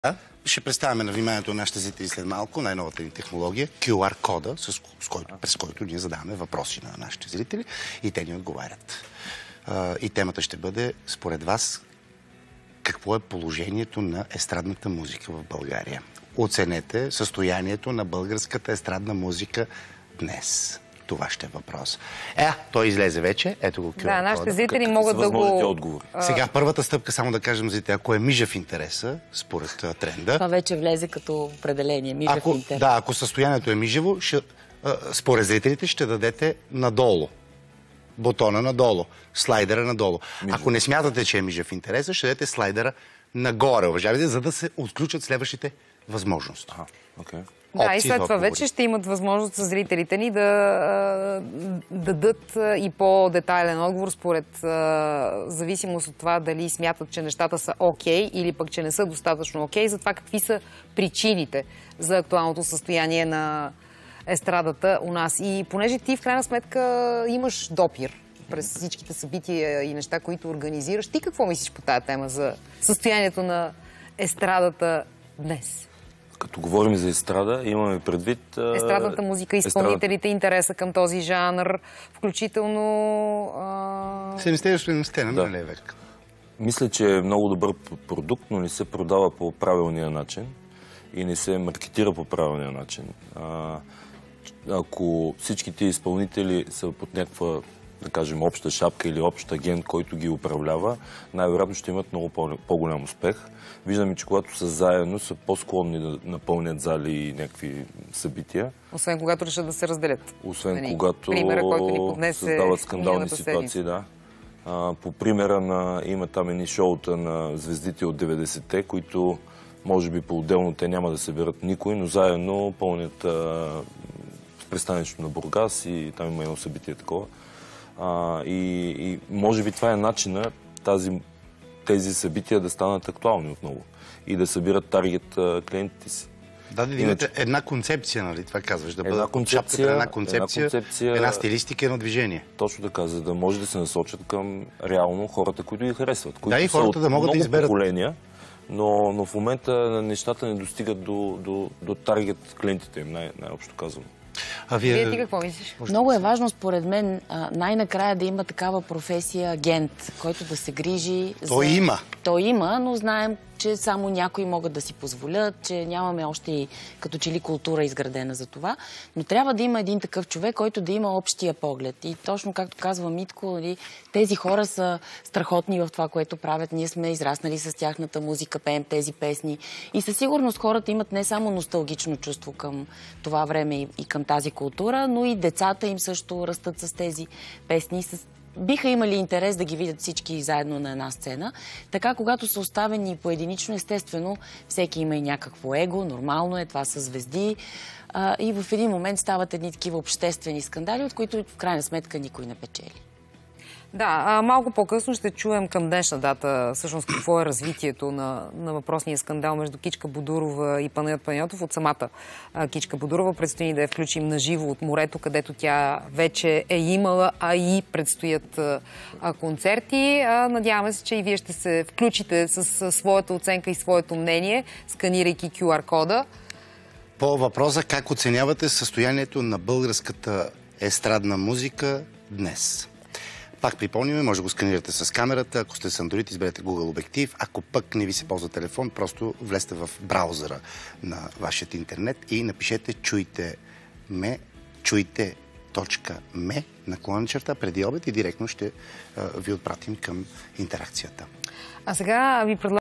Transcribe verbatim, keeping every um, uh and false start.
Ще представяме на вниманието на нашите зрители след малко най-новата ни технология, Q R кода, с, с който, през който ние задаваме въпроси на нашите зрители и те ни отговарят. И темата ще бъде, според вас, какво е положението на естрадната музика в България? Оценете състоянието на българската естрадна музика днес. Това ще е въпрос. Е, той излезе вече. Ето го Q R кода. Да, нашите зрители как, могат да го... отговори. Сега първата стъпка, само да кажем за те, ако е мижев интереса, според а, тренда... Това вече влезе като определение, мижев ако, интерес. Да, ако състоянието е мижево, ще, а, според зрителите ще дадете надолу. Бутона надолу, слайдера надолу. Мижев. Ако не смятате, че е мижев интереса, ще дадете слайдера нагоре, уважаете, за да се отключат следващите възможности. Ага, окей. Okay. Да, и след това вече ще имат възможност за зрителите ни да дадат и по-детайлен отговор според зависимост от това дали смятат, че нещата са окей или пък, че не са достатъчно окей, за това какви са причините за актуалното състояние на естрадата у нас. И понеже ти в крайна сметка имаш допир през всичките събития и неща, които организираш, ти какво мислиш по тая тема за състоянието на естрадата днес? Като говорим за естрада, имаме предвид... Естрадната музика, изпълнителите, интереса към този жанр, включително... седемдесетте и осемдесетте, на миналия век. Мисля, че е много добър продукт, но не се продава по правилния начин и не се маркетира по правилния начин. А, ако всички тези изпълнители са под някаква, да кажем, обща шапка или общ агент, който ги управлява, най-вероятно ще имат много по-голям успех. Виждаме, че когато са заедно, са по-склонни да напълнят зали и някакви събития. Освен когато решат да се разделят. Освен Нали, когато примера, който ни поднесе създават скандални ситуации, да. А, по примера на... Има там едни шоута на звездите от деветдесетте, които може би по-отделно те няма да съберат никой, но заедно пълнят а, пристанището на Бургас и там има едно събитие такова. А, и, и може би това е начина тази, тези събития да станат актуални отново и да събират таргет а, клиентите си. Да, да имате една концепция, нали? Това казваш, да бъде концепция, една концепция, една, концепция, една стилистика, едно движение. Точно така, за да може да се насочат към реално хората, които ги харесват. Които да, и хората да могат да изберат. Поколения, но, но в момента нещата не достигат до, до, до таргет клиентите им, най- най-общо казвам. А вие... вие ти какво мислиш? Много е важно, според мен, най-накрая да има такава професия агент, който да се грижи за... Той има. Той има, но знаем, че само някои могат да си позволят, че нямаме още и като че ли култура изградена за това. Но трябва да има един такъв човек, който да има общия поглед. И точно както казва Митко, тези хора са страхотни в това, което правят. Ние сме израснали с тяхната музика, пеем тези песни. И със сигурност хората имат не само носталгично чувство към това време и към тази култура, но и децата им също растат с тези песни, с биха имали интерес да ги видят всички заедно на една сцена. Така, когато са оставени поединично, естествено, всеки има и някакво его, нормално е, това са звезди. А, и в един момент стават едни такива обществени скандали, от които в крайна сметка никой не печели. Да, а малко по-късно ще чуем към днешна дата всъщност какво е развитието на, на въпросния скандал между Кичка Бодурова и Панайот Панайотов. От самата а, Кичка Бодурова предстои да я включим на живо от морето, където тя вече е имала, а и предстоят а, концерти. А, надяваме се, че и вие ще се включите с а, своята оценка и своето мнение, сканирайки Q R кода. По въпроса как оценявате състоянието на българската естрадна музика днес? Пак припомняме, може да го сканирате с камерата, ако сте с Android, изберете Google обектив, ако пък не ви се ползва телефон, просто влезте в браузъра на вашия интернет и напишете чуйте ме, чуйте точка ме наклонена черта преди обед и директно ще а, ви отпратим към интеракцията. А сега ви предлагам